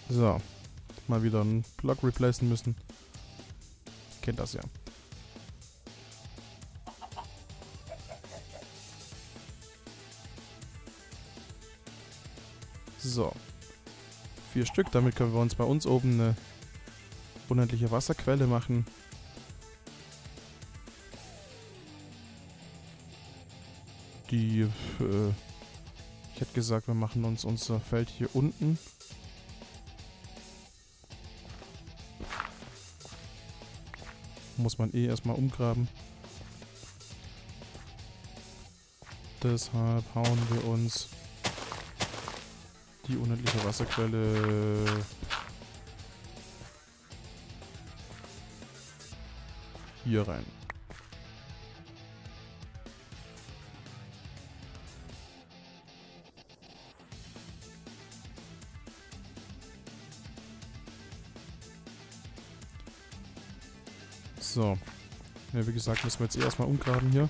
So. Mal wieder einen Block replacen müssen. Kennt das ja. So. 4 Stück. Damit können wir uns bei uns oben eine unendliche Wasserquelle machen. Die, ich hätte gesagt, wir machen uns unser Feld hier unten. Muss man eh erstmal umgraben. Deshalb hauen wir uns die unendliche Wasserquelle hier rein. So. Ja, wie gesagt, müssen wir jetzt erstmal umgraben hier.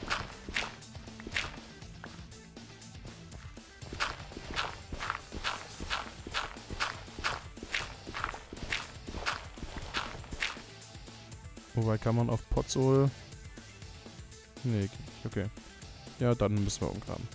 Wobei kann man auf Potsol... Nee, okay. Ja, dann müssen wir umgraben.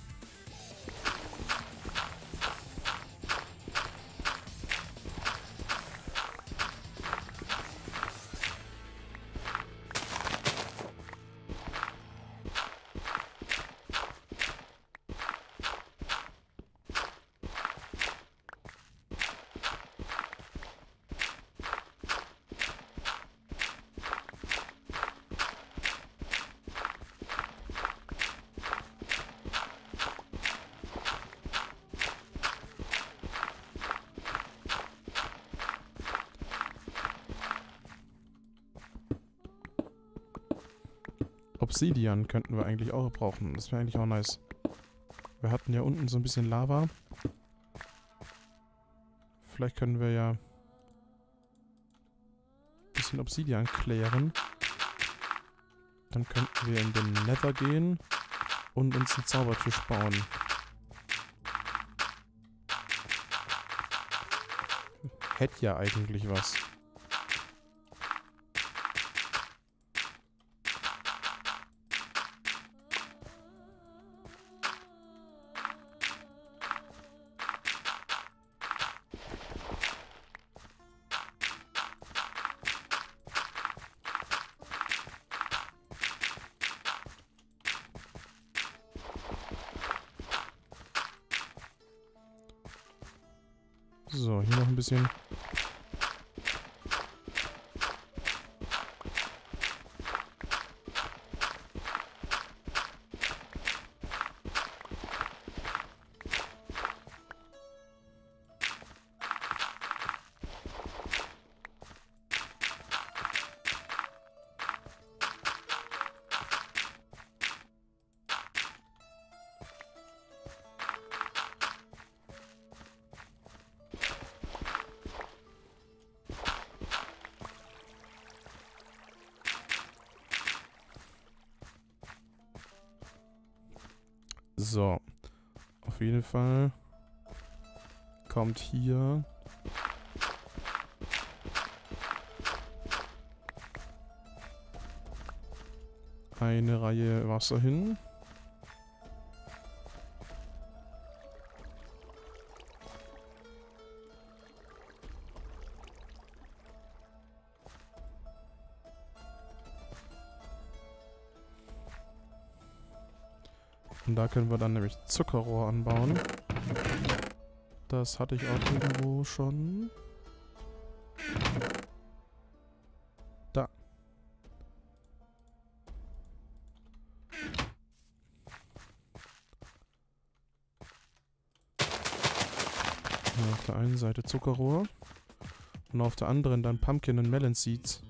Obsidian könnten wir eigentlich auch brauchen. Das wäre eigentlich auch nice. Wir hatten ja unten so ein bisschen Lava. Vielleicht können wir ja ein bisschen Obsidian klären. Dann könnten wir in den Nether gehen und uns einen Zaubertisch bauen. Hätte ja eigentlich was. So, hier noch ein bisschen. So, auf jeden Fall kommt hier eine Reihe Wasser hin. Und da können wir dann nämlich Zuckerrohr anbauen. Das hatte ich auch irgendwo schon. Da. Auf der einen Seite Zuckerrohr. Und auf der anderen dann Pumpkin und Melon Seeds.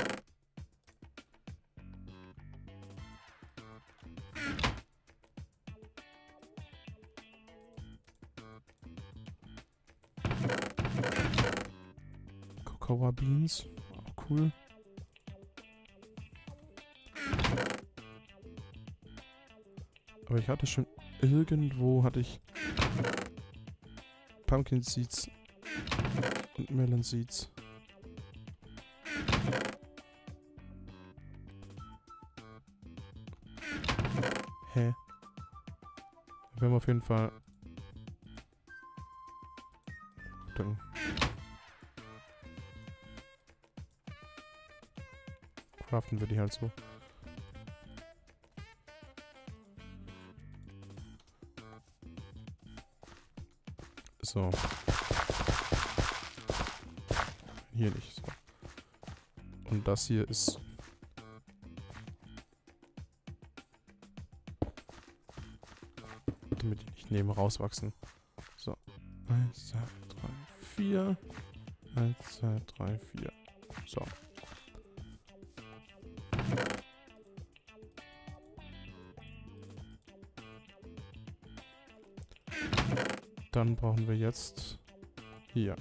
Cocoa Beans. Auch cool. Aber ich hatte schon irgendwo hatte ich Pumpkin Seeds und Melon Seeds. Hä? Wir haben auf jeden Fall... Dann... craften wir die halt so. So. Hier nicht. So. Und das hier ist... damit die nicht neben rauswachsen. So. 1, 2, 3, 4. 1, 2, 3, 4. So. Dann brauchen wir jetzt hier.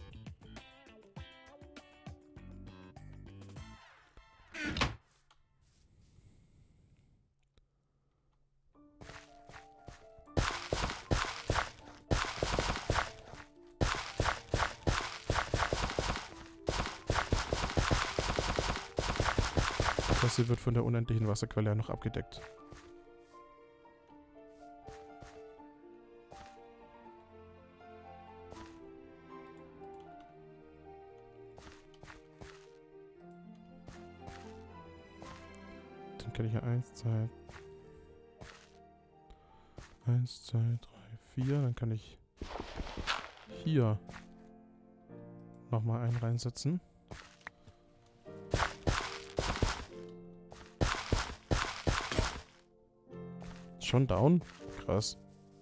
Das hier wird von der unendlichen Wasserquelle noch abgedeckt. Dann kann ich ja 1, 2, 3, 4. Dann kann ich hier nochmal einen reinsetzen. Schon down? Krass.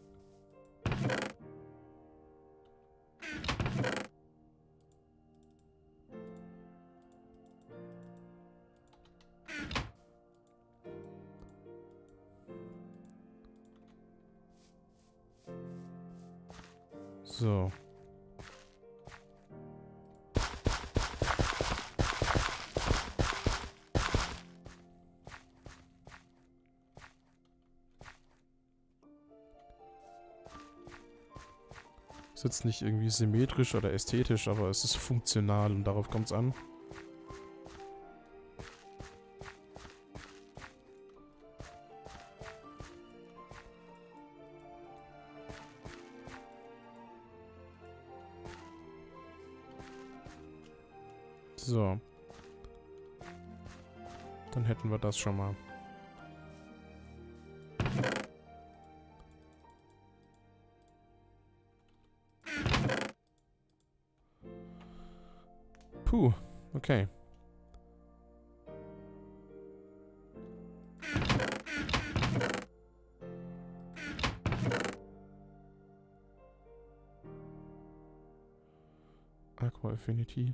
So. Ist jetzt nicht irgendwie symmetrisch oder ästhetisch, aber es ist funktional und darauf kommt es an. So. Dann hätten wir das schon mal. Puh, okay. Aqua Affinity.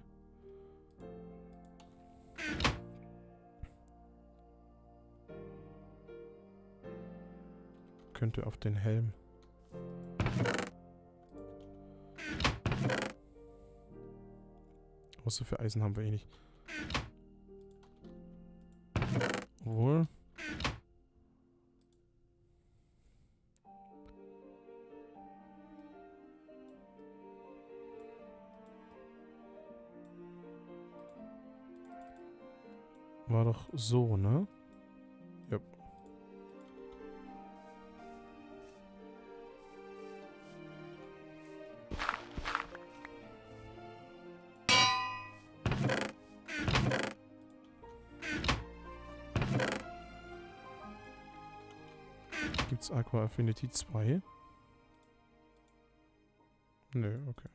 Könnte auf den Helm. Außer für Eisen haben wir eh nicht. Obwohl. War doch so, ne? Ja. Gibt's Aqua Affinity 2? Nö, okay.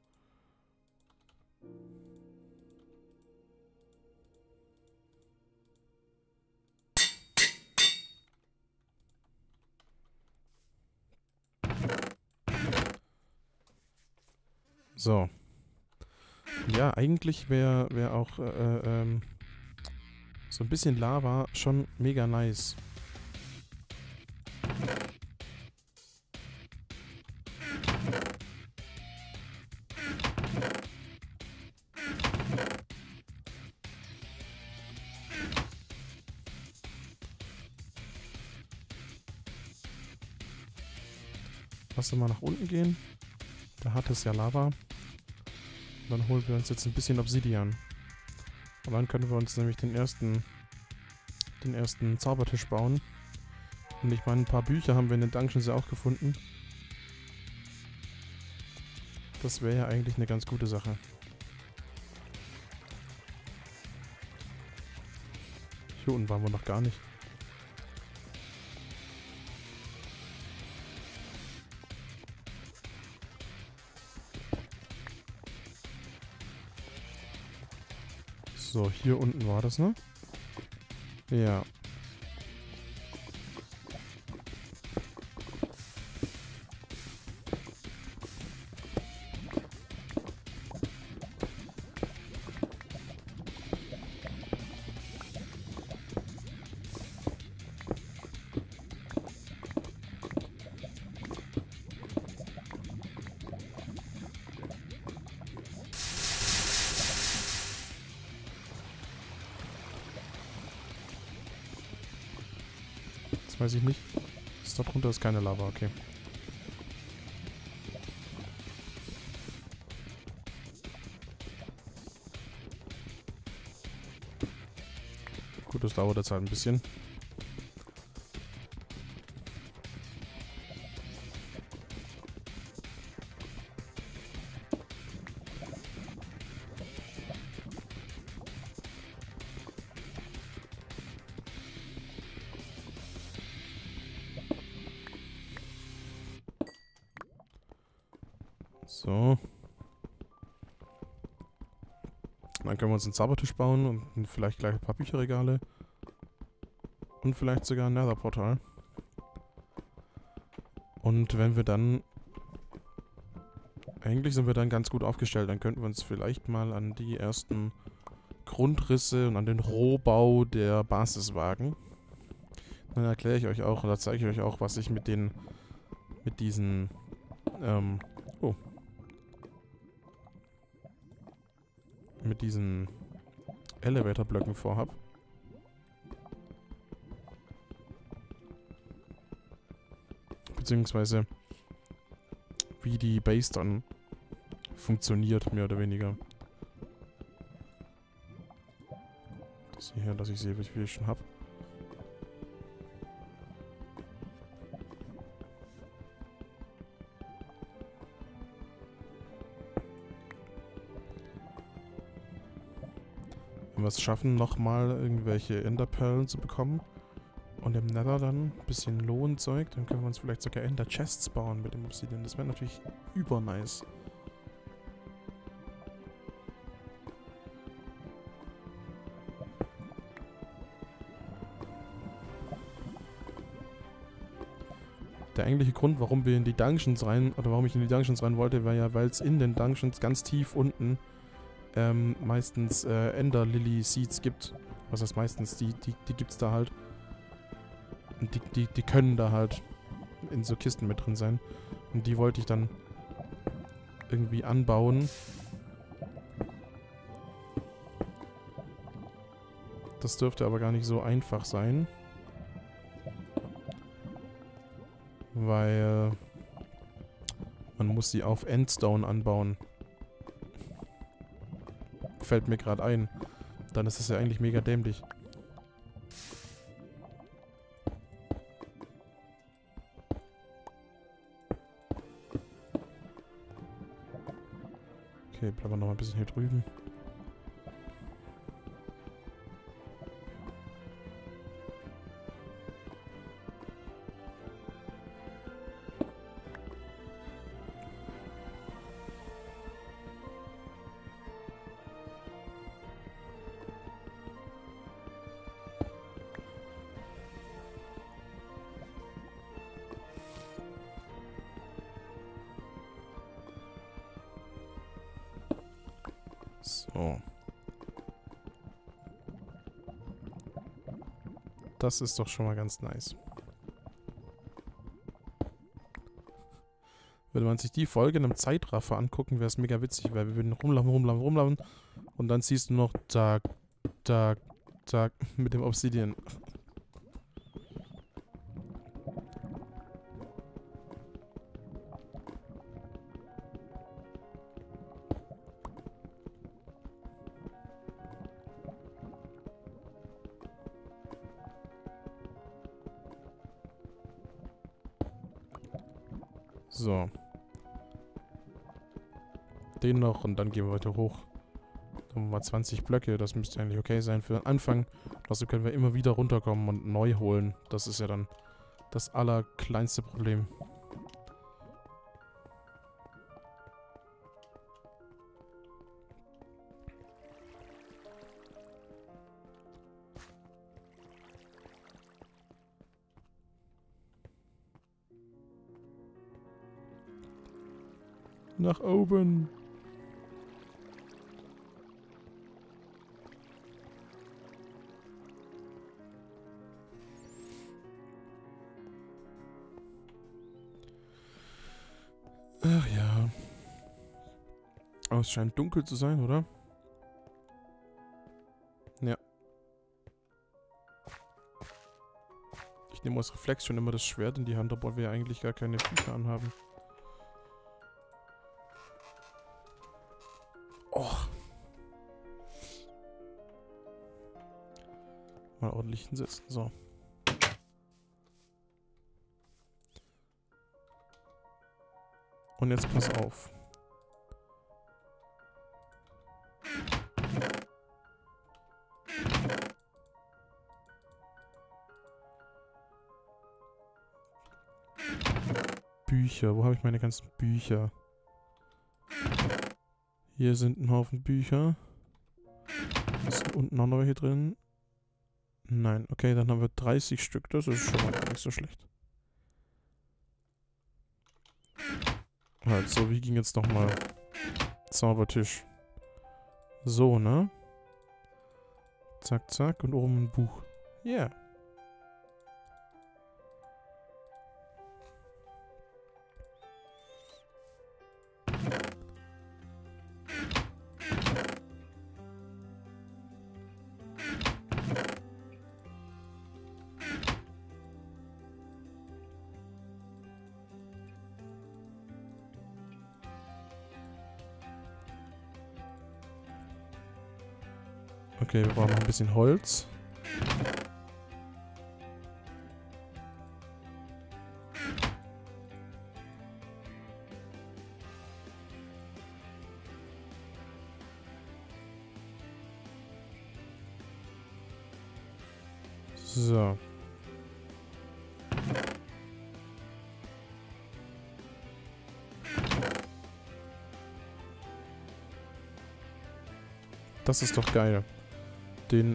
So. Ja, eigentlich wäre auch so ein bisschen Lava schon mega nice. Lass uns mal nach unten gehen. Da hat es ja Lava. dann holen wir uns jetzt ein bisschen Obsidian. Und dann können wir uns nämlich den ersten Zaubertisch bauen. Und ich meine, ein paar Bücher haben wir in den Dungeons ja auch gefunden. Das wäre ja eigentlich eine ganz gute Sache. Hier unten waren wir noch gar nicht. So, hier unten war das, ne? Ja. Weiß ich nicht. Da drunter ist keine Lava, okay. Gut, das dauert jetzt halt ein bisschen. So. Dann können wir uns einen Zaubertisch bauen und vielleicht gleich ein paar Bücherregale. Und vielleicht sogar ein Nether-Portal. Und wenn wir dann... Eigentlich sind wir dann ganz gut aufgestellt. Dann könnten wir uns vielleicht mal an die ersten Grundrisse und an den Rohbau der Basis wagen. Dann erkläre ich euch auch, oder zeige ich euch auch, was ich mit diesen, mit diesen Elevator-Blöcken vorhab. Beziehungsweise wie die Base dann funktioniert, mehr oder weniger. Das hier, dass ich sehe, wie viel ich schon habe. Wenn wir es schaffen, nochmal irgendwelche Enderperlen zu bekommen und im Nether dann ein bisschen Lohnzeug, dann können wir uns vielleicht sogar Ender-Chests bauen mit dem Obsidian. Das wäre natürlich übernice. Der eigentliche Grund, warum wir in die Dungeons rein, oder warum ich in die Dungeons rein wollte, war ja, weil es in den Dungeons ganz tief unten meistens Ender Lily Seeds gibt. Was heißt meistens? Die gibt's da halt. Und die können da halt in so Kisten mit drin sein. Und die wollte ich dann irgendwie anbauen. Das dürfte aber gar nicht so einfach sein. Weil man muss sie auf Endstone anbauen. Fällt mir gerade ein. Dann ist es ja eigentlich mega dämlich. Okay, bleiben wir noch ein bisschen hier drüben. So. Das ist doch schon mal ganz nice. Würde man sich die Folge in einem Zeitraffer angucken, wäre es mega witzig, weil wir würden rumlaufen und dann siehst du noch Tag mit dem Obsidian. So. Den noch und dann gehen wir weiter hoch. Dann haben wir 20 Blöcke, das müsste eigentlich okay sein für den Anfang. Also können wir immer wieder runterkommen und neu holen. Das ist ja dann das allerkleinste Problem. Nach oben. Ach ja. Aber es scheint dunkel zu sein, oder? Ja. Ich nehme aus Reflex schon immer das Schwert in die Hand, obwohl wir ja eigentlich gar keine Viecher anhaben. Oh. Mal ordentlich hinsetzen. So. Und jetzt pass auf. Bücher. Wo habe ich meine ganzen Bücher? Hier sind ein Haufen Bücher. Ist unten noch welche drin? Nein. Okay, dann haben wir 30 Stück. Das ist schon mal gar nicht so schlecht. Halt, so, wie ging jetzt nochmal? Zaubertisch. So, ne? Zack, zack. Und oben ein Buch. Ja. Yeah. Okay, wir brauchen noch ein bisschen Holz. So. Das ist doch geil. Den,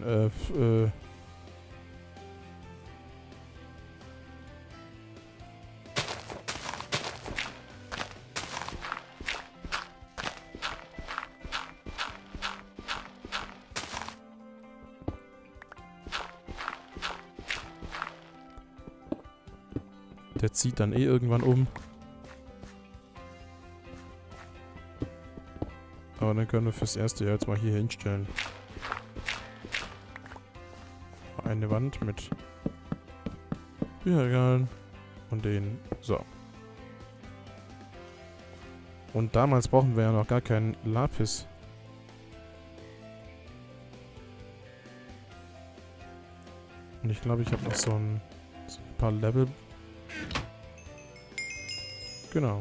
der zieht dann eh irgendwann um. Aber dann können wir fürs erste jetzt mal hier hinstellen. Eine Wand mit Bücherregalen und den. So. Und damals brauchen wir ja noch gar keinen Lapis. Und ich glaube, ich habe noch so ein paar Level. Genau.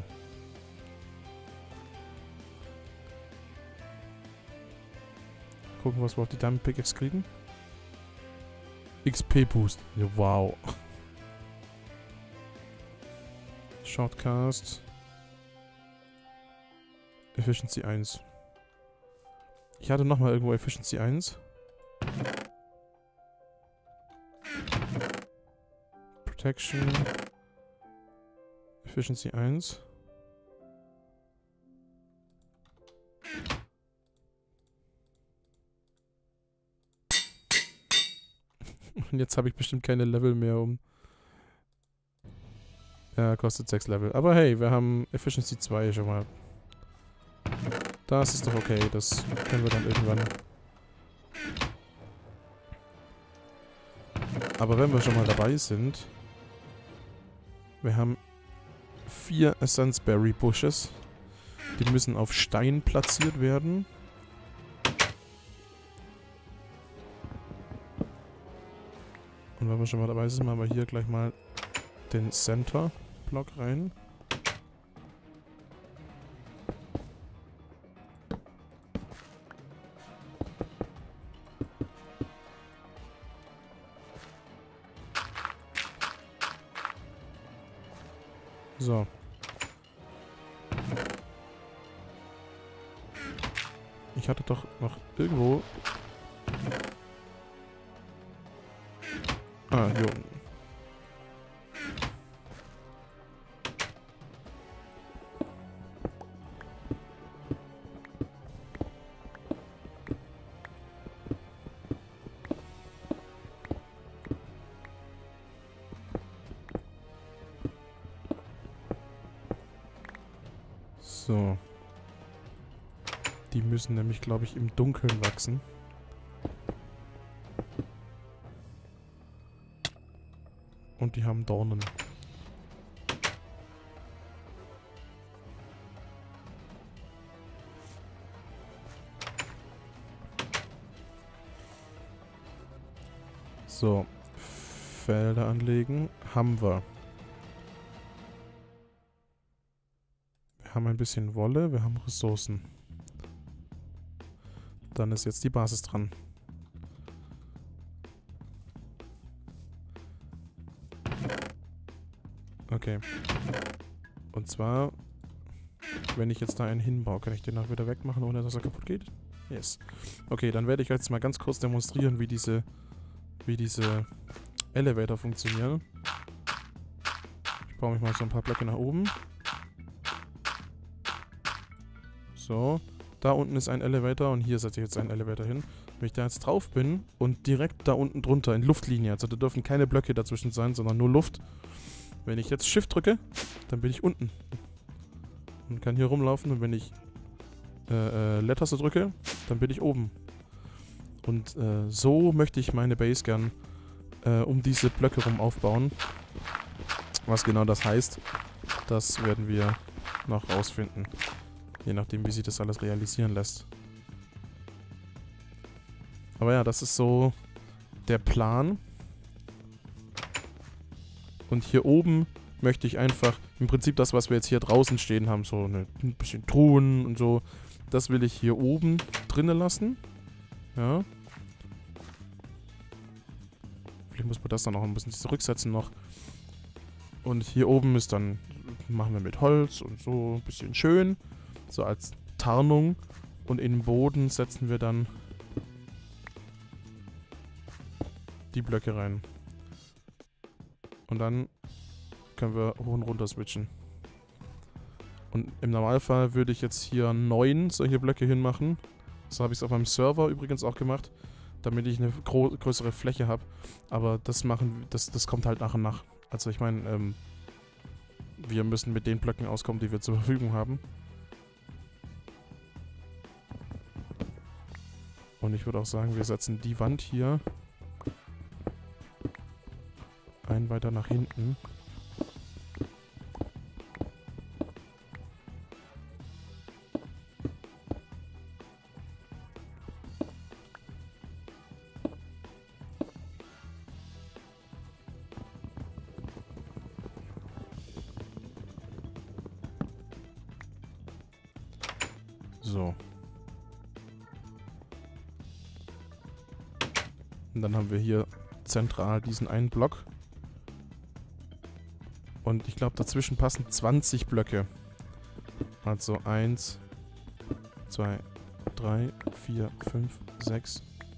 Gucken, was wir auf die Diamond Pickaxe kriegen. XP Boost. Ja, wow. Shortcast. Efficiency 1. Ich hatte nochmal irgendwo Efficiency 1. Protection. Efficiency 1. Und jetzt habe ich bestimmt keine Level mehr um. Ja, kostet 6 Level. Aber hey, wir haben Efficiency 2 schon mal. Das ist doch okay, das können wir dann irgendwann. Aber wenn wir schon mal dabei sind, wir haben 4 Essence Berry Bushes. Die müssen auf Stein platziert werden. Und wenn wir schon mal dabei sind, machen wir hier gleich mal den Center Block rein. So. Ich hatte doch noch irgendwo... Ah, hier unten. So. Die müssen nämlich, glaube ich, im Dunkeln wachsen. Und die haben Dornen. So. Felder anlegen. Haben wir. Wir haben ein bisschen Wolle, wir haben Ressourcen. Dann ist jetzt die Basis dran. Okay. Und zwar, wenn ich jetzt da einen hinbaue, kann ich den auch wieder wegmachen, ohne dass er kaputt geht? Yes. Okay, dann werde ich jetzt mal ganz kurz demonstrieren, wie diese Elevator funktionieren. Ich baue mich mal so ein paar Blöcke nach oben. So. Da unten ist ein Elevator und hier setze ich jetzt einen Elevator hin. Wenn ich da jetzt drauf bin und direkt da unten drunter in Luftlinie, also da dürfen keine Blöcke dazwischen sein, sondern nur Luft. Wenn ich jetzt Shift drücke, dann bin ich unten. Und kann hier rumlaufen und wenn ich Leertaste drücke, dann bin ich oben. Und so möchte ich meine Base gern um diese Blöcke rum aufbauen. Was genau das heißt, das werden wir noch rausfinden. Je nachdem, wie sich das alles realisieren lässt. Aber ja, das ist so der Plan. Und hier oben möchte ich einfach, im Prinzip das, was wir jetzt hier draußen stehen haben, so ein bisschen Truhen und so, das will ich hier oben drinnen lassen. Ja. Vielleicht muss man das dann noch ein bisschen zurücksetzen noch. Und hier oben ist dann, machen wir mit Holz und so ein bisschen schön. So als Tarnung. Und in den Boden setzen wir dann die Blöcke rein. Und dann können wir hoch und runter switchen. Und im Normalfall würde ich jetzt hier 9 solche Blöcke hinmachen. So habe ich es auf meinem Server übrigens auch gemacht, damit ich eine größere Fläche habe. Aber das kommt halt nach und nach. Also ich meine, wir müssen mit den Blöcken auskommen, die wir zur Verfügung haben. Und ich würde auch sagen, wir setzen die Wand hier einen weiter nach hinten. So. Und dann haben wir hier zentral diesen einen Block. Und ich glaube, dazwischen passen 20 Blöcke. Also 1, 2, 3, 4, 5, 6.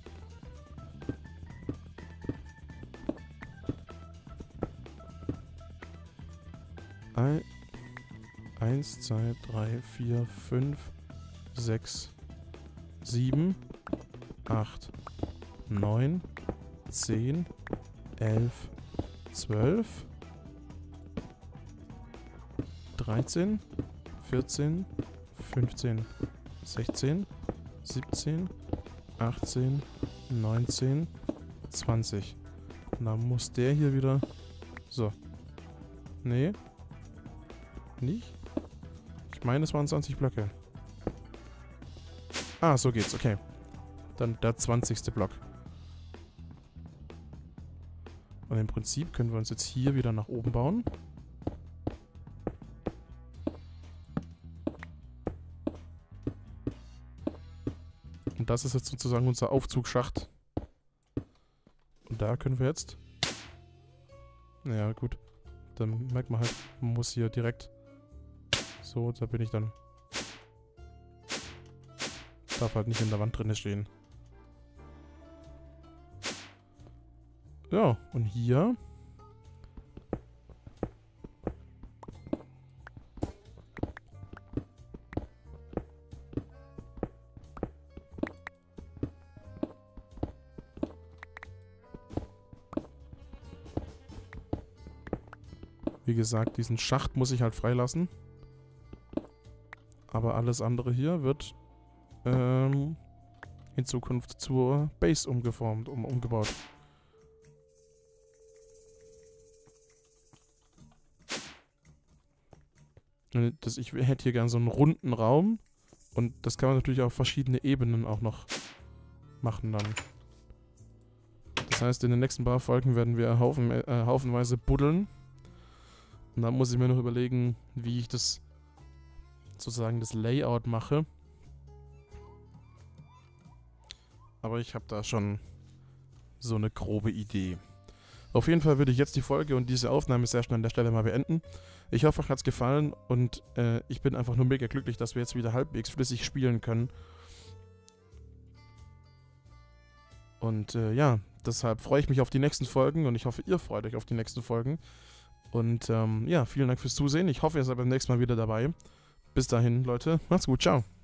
Eins, 2, 3, 4, 5, 6, 7, 8, 9, 10, 11, 12, 13, 14, 15, 16, 17, 18, 19, 20. Und dann muss der hier wieder... So. Nee. Nicht? Ich meine, es waren 20 Blöcke. Ah, so geht's, okay. Dann der 20. Block. Und im Prinzip können wir uns jetzt hier wieder nach oben bauen. Und das ist jetzt sozusagen unser Aufzugsschacht. Und da können wir jetzt... Naja, gut. Dann merkt man halt, man muss hier direkt... So, da bin ich dann. Darf halt nicht in der Wand drin stehen. Ja, und hier... Wie gesagt, diesen Schacht muss ich halt freilassen. Aber alles andere hier wird in Zukunft zur Base umgebaut. Ich hätte hier gerne so einen runden Raum. Und das kann man natürlich auf verschiedene Ebenen auch noch machen dann. Das heißt, in den nächsten paar Folgen werden wir haufenweise buddeln. Und dann muss ich mir noch überlegen, wie ich das sozusagen das Layout mache. Aber ich habe da schon so eine grobe Idee. Auf jeden Fall würde ich jetzt die Folge und diese Aufnahme sehr schnell an der Stelle mal beenden. Ich hoffe, euch hat es gefallen und ich bin einfach nur mega glücklich, dass wir jetzt wieder halbwegs flüssig spielen können. Und ja, deshalb freue ich mich auf die nächsten Folgen und ich hoffe, ihr freut euch auf die nächsten Folgen. Und ja, vielen Dank fürs Zusehen. Ich hoffe, ihr seid beim nächsten Mal wieder dabei. Bis dahin, Leute. Macht's gut. Ciao.